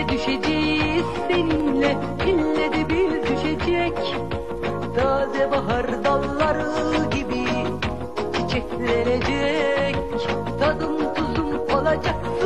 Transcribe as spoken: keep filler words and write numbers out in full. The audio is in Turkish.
düşeceğiz seninle, ille de bir düşecek. Taze bahar dalları gibi çiçeklenecek. Tadım tuzum olacak